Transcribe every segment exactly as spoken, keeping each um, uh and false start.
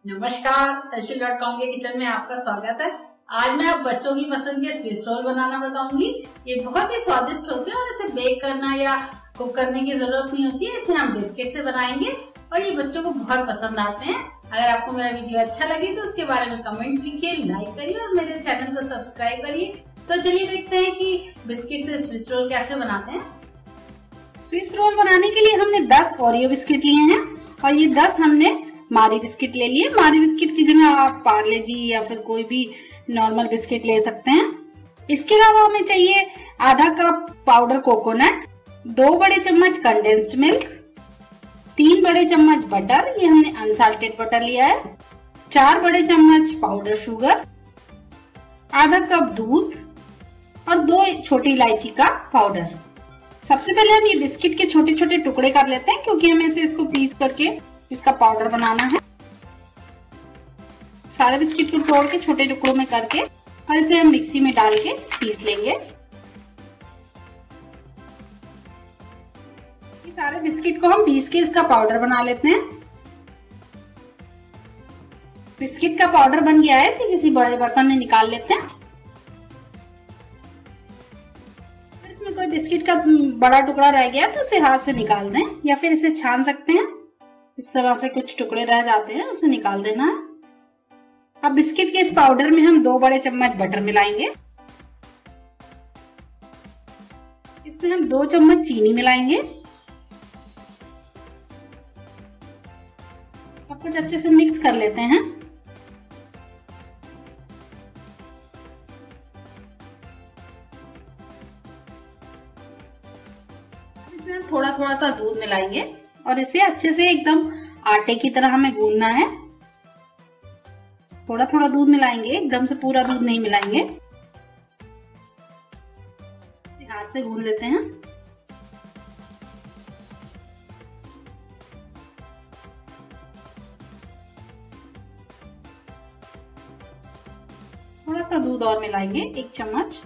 नमस्कार, तलछल dot com के किचन में आपका स्वागत है। आज मैं आप बच्चों की पसंद के स्विस रोल बनाना बताऊंगी। ये बहुत ही स्वादिष्ट होते हैं और इसे बेक करना या कुक करने की जरूरत नहीं होती है। इसे हम बिस्किट से बनाएंगे और ये बच्चों को बहुत पसंद आते हैं। अगर आपको मेरा वीडियो अच्छा लगे तो उसके बारे में कमेंट्स लिखिए, लाइक करिए और मेरे चैनल को सब्सक्राइब करिए। तो चलिए देखते हैं कि बिस्किट से स्विस रोल कैसे बनाते हैं। स्विस रोल बनाने के लिए हमने दस ओरियो बिस्किट लिए हैं और ये दस हमने मारी बिस्किट ले लिए। मारी बिस्किट की जगह आप पार्ले जी या फिर कोई भी नॉर्मल बिस्किट ले सकते हैं। इसके अलावा हमें चाहिए आधा कप पाउडर कोकोनट, दो बड़े चम्मच कंडेंस्ड मिल्क, तीन बड़े चम्मच बटर, ये हमने अनसाल्टेड बटर लिया है, चार बड़े चम्मच पाउडर शुगर, आधा कप दूध और दो छोटी इलायची का पाउडर। सबसे पहले हम ये बिस्किट के छोटे छोटे टुकड़े कर लेते हैं क्योंकि हमें इसे इसको पीस करके इसका पाउडर बनाना है। सारे बिस्किट को तोड़ के छोटे टुकड़ों में करके और इसे हम मिक्सी में डाल के पीस लेंगे। ये सारे बिस्किट को हम पीस के इसका पाउडर बना लेते हैं। बिस्किट का पाउडर बन गया है, इसे किसी बड़े बर्तन में निकाल लेते हैं। अगर इसमें कोई बिस्किट का बड़ा टुकड़ा रह गया तो उसे हाथ से निकाल दें या फिर इसे छान सकते हैं। इस तरह से कुछ टुकड़े रह जाते हैं, उसे निकाल देना है। अब बिस्किट के इस पाउडर में हम दो बड़े चम्मच बटर मिलाएंगे। इसमें हम दो चम्मच चीनी मिलाएंगे। सब कुछ अच्छे से मिक्स कर लेते हैं। इसमें हम थोड़ा थोड़ा सा दूध मिलाएंगे और इसे अच्छे से एकदम आटे की तरह हमें गूंदना है। थोड़ा थोड़ा दूध मिलाएंगे, एकदम से पूरा दूध नहीं मिलाएंगे। इसे हाथ से गूंद लेते हैं। थोड़ा सा दूध और मिलाएंगे, एक चम्मच।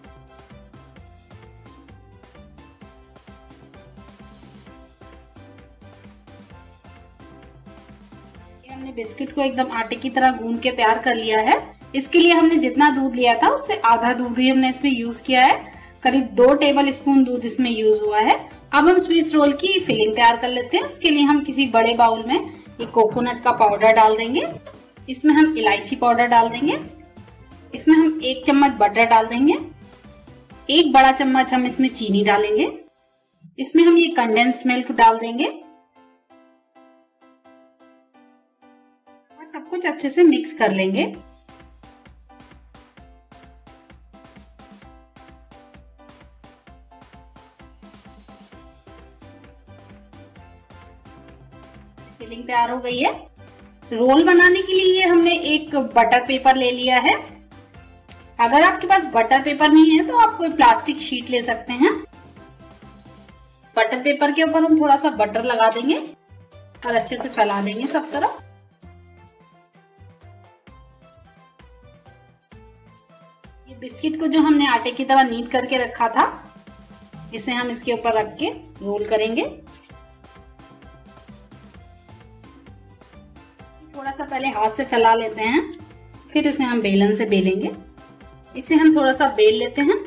हमने बिस्किट को एकदम आटे की तरह गूंद के तैयार कर लिया है। इसके लिए हमने जितना दूध लिया था उससे आधा दूध ही हमने इसमें यूज किया है। करीब दो टेबल स्पून दूध इसमें यूज हुआ है। अब हम स्विस रोल की फिलिंग तैयार कर लेते हैं। इसके लिए हम किसी बड़े बाउल में ये कोकोनट का पाउडर डाल देंगे। इसमें हम इलायची पाउडर डाल देंगे। इसमें हम एक चम्मच बटर डाल देंगे। एक बड़ा चम्मच हम इसमें चीनी डालेंगे। इसमें हम ये कंडेंस्ड मिल्क डाल देंगे और सब कुछ अच्छे से मिक्स कर लेंगे। फिलिंग तैयार हो गई है। रोल बनाने के लिए हमने एक बटर पेपर ले लिया है। अगर आपके पास बटर पेपर नहीं है तो आप कोई प्लास्टिक शीट ले सकते हैं। बटर पेपर के ऊपर हम थोड़ा सा बटर लगा देंगे और अच्छे से फैला देंगे सब तरफ। ये बिस्किट को जो हमने आटे की तरह नीट करके रखा था, इसे हम इसके ऊपर रख के रोल करेंगे। थोड़ा सा पहले हाथ से फैला लेते हैं, फिर इसे हम बेलन से बेलेंगे। इसे हम थोड़ा सा बेल लेते हैं।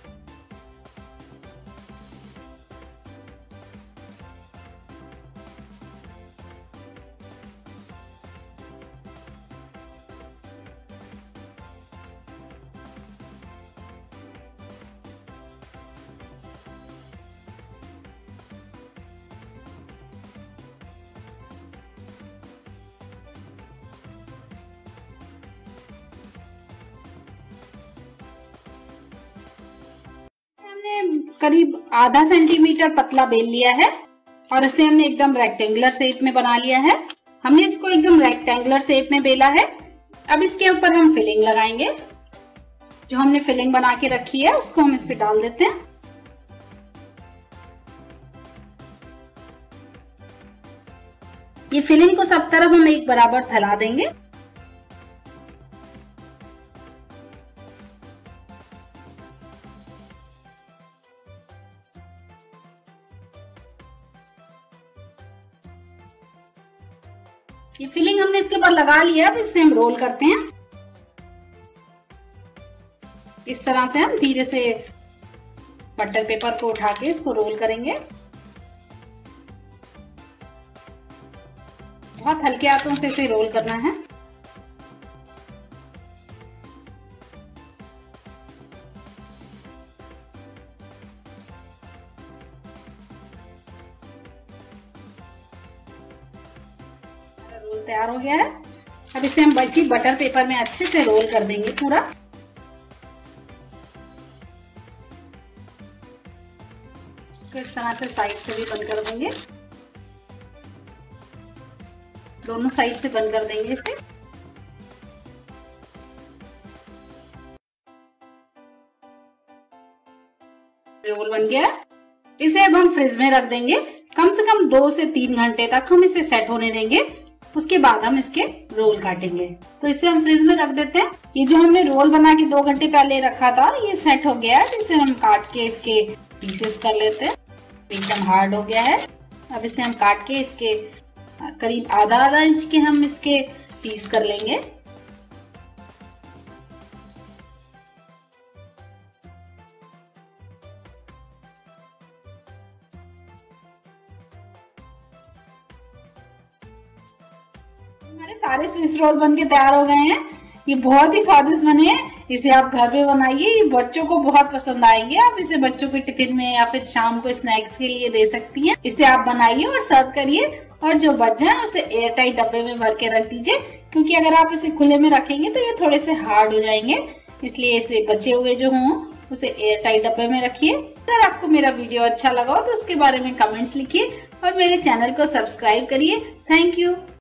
करीब आधा सेंटीमीटर पतला बेल लिया है और इसे हमने एकदम रेक्टेंगुलर शेप में बना लिया है। हमने इसको एकदम रेक्टेंगुलर शेप में बेला है। अब इसके ऊपर हम फिलिंग लगाएंगे। जो हमने फिलिंग बना के रखी है उसको हम इस पे डाल देते हैं। ये फिलिंग को सब तरफ हम एक बराबर फैला देंगे। ये फिलिंग हमने इसके ऊपर लगा लिया, अब इसे हम रोल करते हैं। इस तरह से हम धीरे से बटर पेपर को उठा के इसको रोल करेंगे। बहुत हल्के हाथों से इसे रोल करना है। रोल तैयार हो गया है। अब इसे हम इसी बटर पेपर में अच्छे से रोल कर देंगे पूरा। इसको इस तरह से साइड से भी बंद कर देंगे, दोनों साइड से बंद कर देंगे इसे। रोल बन गया। इसे अब हम फ्रिज में रख देंगे, कम से कम दो से तीन घंटे तक हम इसे सेट होने देंगे। उसके बाद हम इसके रोल काटेंगे। तो इसे हम फ्रिज में रख देते हैं। ये जो हमने रोल बना के दो घंटे पहले रखा था, ये सेट हो गया है। इसे हम काट के इसके पीसेस कर लेते हैं। एकदम हार्ड हो गया है। अब इसे हम काट के इसके करीब आधा आधा इंच के हम इसके पीस कर लेंगे। हमारे सारे स्विस रोल बन के तैयार हो गए हैं। ये बहुत ही स्वादिष्ट बने हैं। इसे आप घर पे बनाइए, ये बच्चों को बहुत पसंद आएंगे। आप इसे बच्चों के टिफिन में या फिर शाम को स्नैक्स के लिए दे सकती हैं। इसे आप बनाइए और सर्व करिए, और जो बच जाए उसे एयर टाइट डब्बे में भर के रख दीजिए, क्योंकि अगर आप इसे खुले में रखेंगे तो ये थोड़े से हार्ड हो जाएंगे। इसलिए इसे बचे हुए जो हों उसे एयर टाइट डब्बे में रखिए। अगर आपको मेरा वीडियो अच्छा लगा हो तो उसके बारे में कमेंट्स लिखिए और मेरे चैनल को सब्सक्राइब करिए। Thank you.